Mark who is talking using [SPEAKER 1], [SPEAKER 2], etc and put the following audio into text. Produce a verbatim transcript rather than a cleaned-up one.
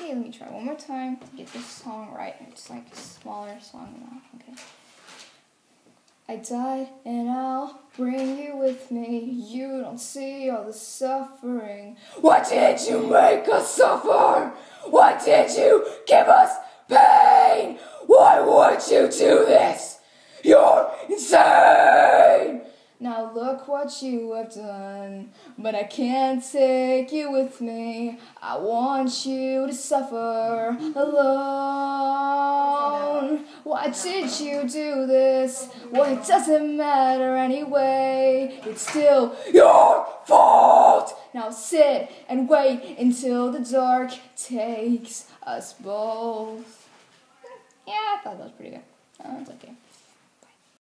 [SPEAKER 1] Okay, let me try one more time to get this song right. It's like a smaller song now. Okay. I died and I'll bring you with me. You don't see all the suffering. What did you make us suffer? What did you give us pain? Why would you do this? You're insane! Now look what you have done, but I can't take you with me. I want you to suffer alone. Why did you do this? Well, it doesn't matter anyway. It's still your fault. Now sit and wait until the dark takes us both. Yeah, I thought that was pretty good. Oh, it's okay.